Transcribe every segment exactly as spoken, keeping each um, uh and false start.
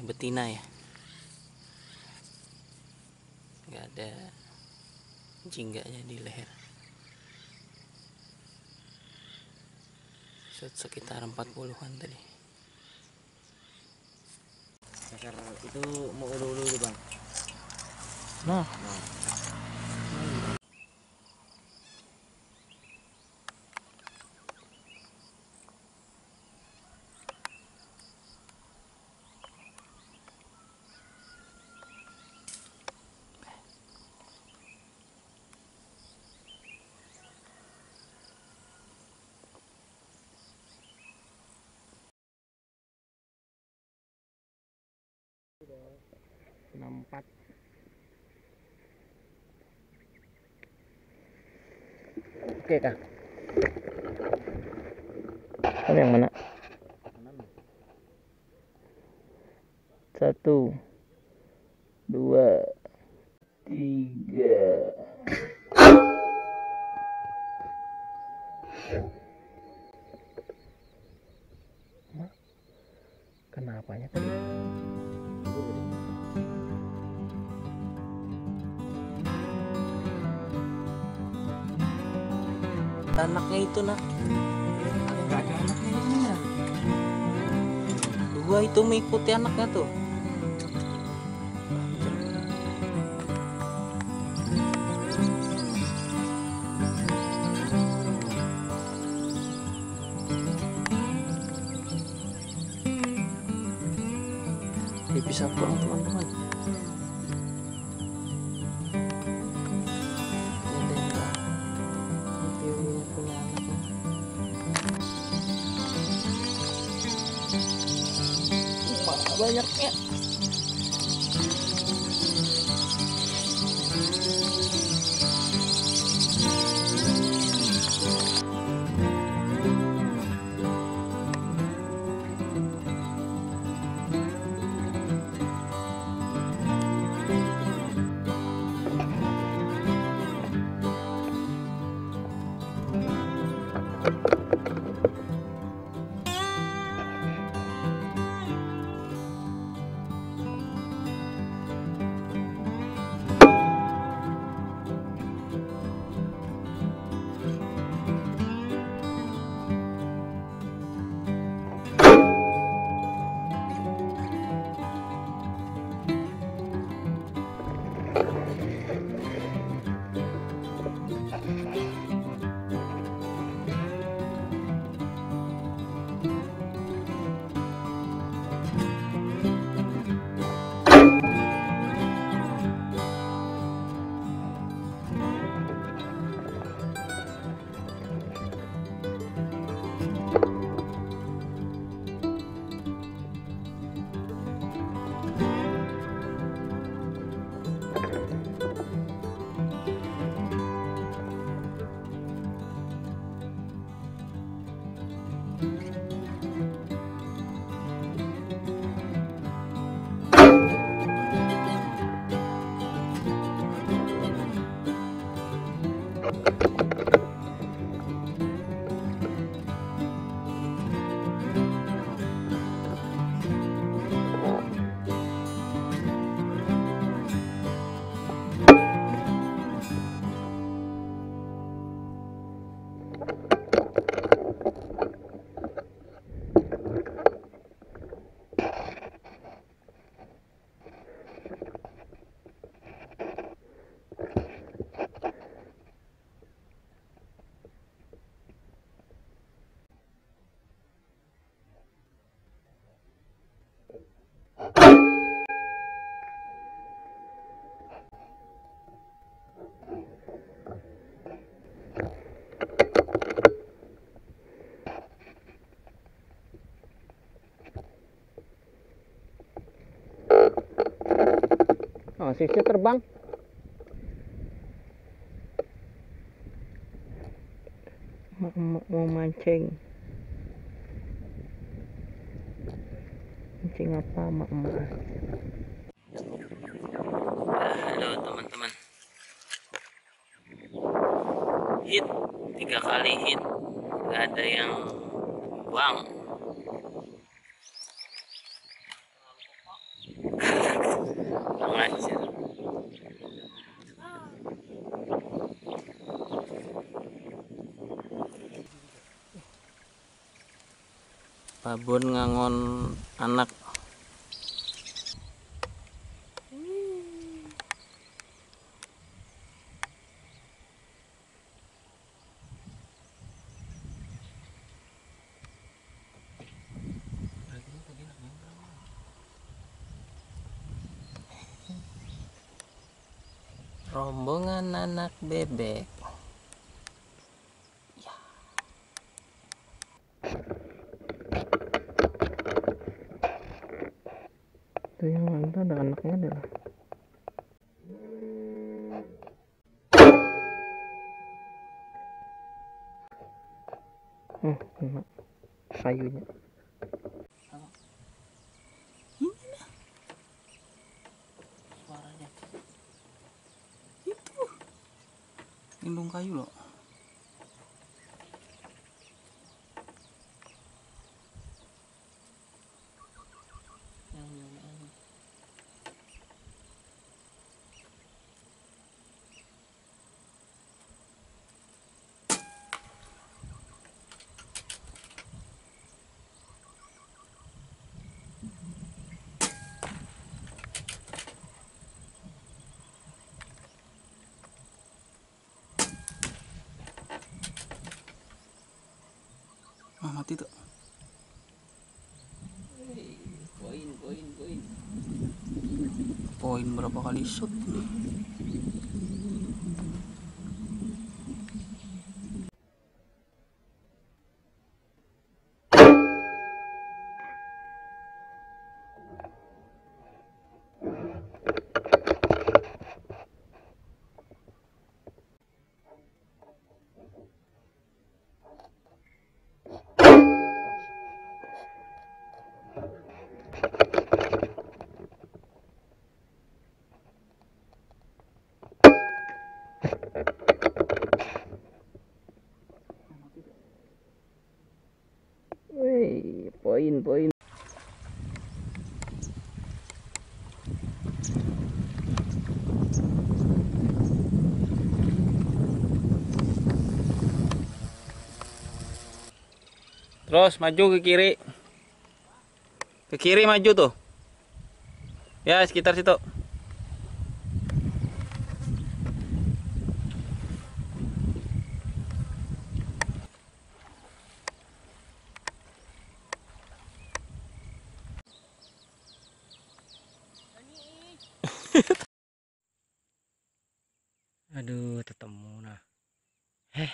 betina ya, nggak ada jingganya di leher. Sekitar empat puluhan tadi. Dasar itu mau ulu-ulu itu bang. Nah, Nah. enam empat. Oke kak. Kamu yang mana? Satu, dua, tiga. Kenapanya tadi? Anaknya itu nak, nggak ada anaknya ini ya. Dua itu mengikuti anaknya tuh. Dia bisa pulang teman-teman. Banyaknya. Oh, sisi terbang. Mau mancing. Mancing apa, mak emak? Halo teman-teman. Hit tiga kali hit, nggak ada yang buang. babon ngangon anak. Rombongan anak bebek. Ya. Itu yang mana ada anaknya adalah. Hmm, kena kayunya. Suaranya. Itu. Lindung kayu loh. Ah, mati tuh. Poin, poin, poin. Poin berapa kali shoot? Wih, poin, poin. Terus maju ke kiri. Ke kiri maju tuh. Ya, sekitar situ. Aduh, ketemu nah. Heh.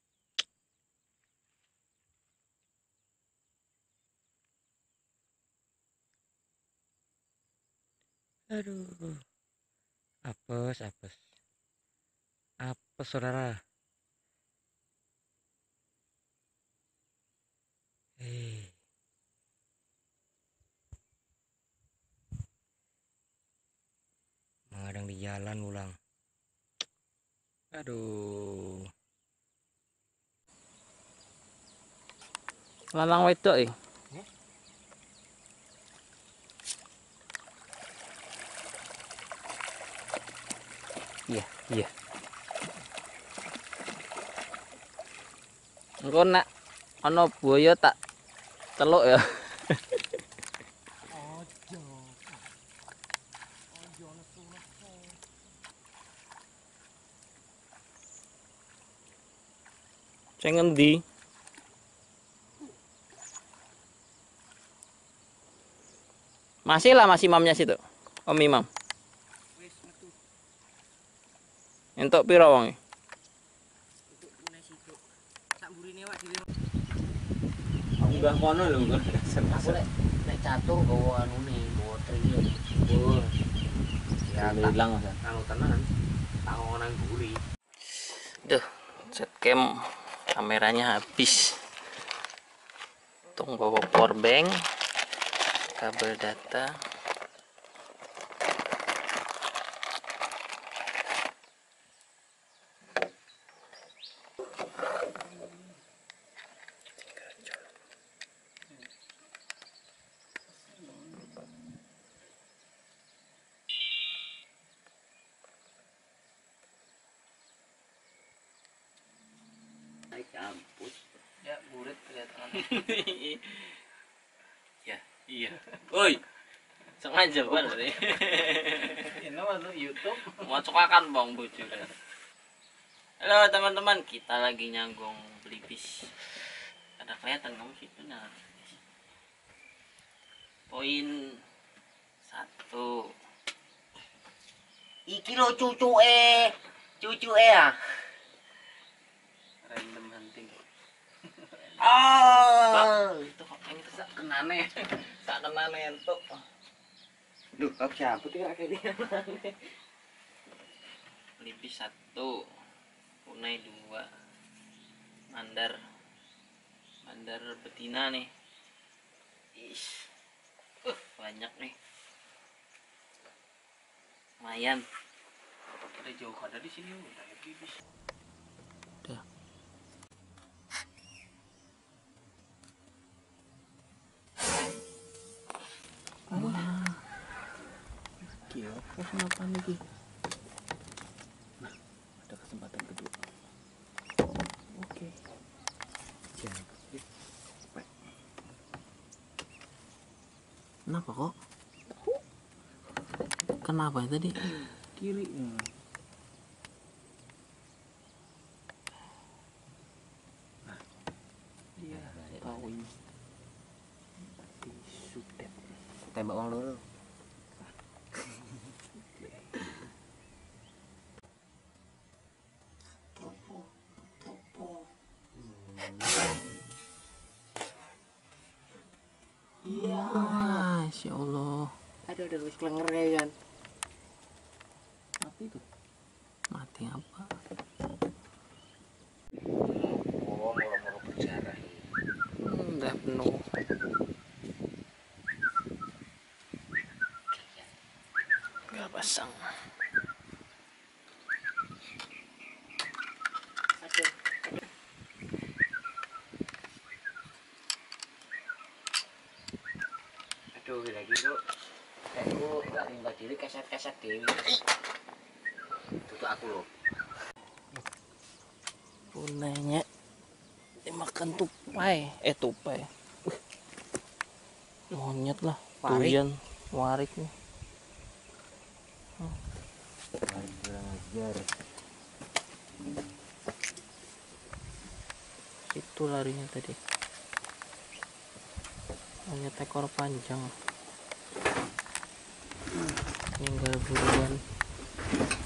Aduh. Apes, apes. Apes, saudara. Eh. Mengadang di jalan ulang. Aduh. Lalang wedok eh. Iya, iya. Engko nak ana buaya tak celuk ya. Ojo. Ojo nesu-nesu. Sing ngendi? Masih lah, masih mamnya situ. Om Imam. Wis metu. Entuk pira wonge? Untuk punai situ. Sak mburine wak dhewe. Unggah kono lho, Nggon. Aku nek nek catur gawa anune, gawa triyek. Oh. Ya ilang Mas. Anu tenan. Tangon nang mburi. Duh, setcam kameranya habis. Tung bawa power bank, kabel data. Naik kampus. Ya, murid kelihatan. Iya. Woi. Sengaja banget nih. Ini masuk YouTube. Mau cokakan bang bojo. Halo teman-teman, kita lagi nyanggong pelipis. Ada kelihatan kamu situ nah. Poin satu. Iki lo cucu eh, cucu eh ah. Random hunting. Oh, itu kok yang itu sak Kenane. Tak kenane entuk. Duh, kau siapa tuh kayak dia? Pelipis satu, punai dua, mandar, mandar betina nih. Ish, uh, banyak nih. Lumayan. Ada jauh ada di sini udah ya pelipis. Udah. Wah. Gila, kok kenapa nih? Nah, ada kesempatan kedua. Oke. Jangan. Kenapa kok? Kenapa ya tadi? Kiri. Hmm. Nah, dia tahu ini. Sudah. Tembak uang dulu. Masya Allah. Aduh, ada wis klenger ya kan. Mati tuh. Mati apa? Oh, mulu-mulu berjarah. Hmm, udah penuh. Gak pasang. Aduh. Aduh, lagi tuh. Aku gak limbah diri keset-keset dewi. Tutup aku loh. Punainya dimakan tupai, eh tupai. Uh, monyet lah, Warik. durian, warik nih. Kurang ajar. Itu larinya tadi. Monyet ekor panjang. Meninggal buruan.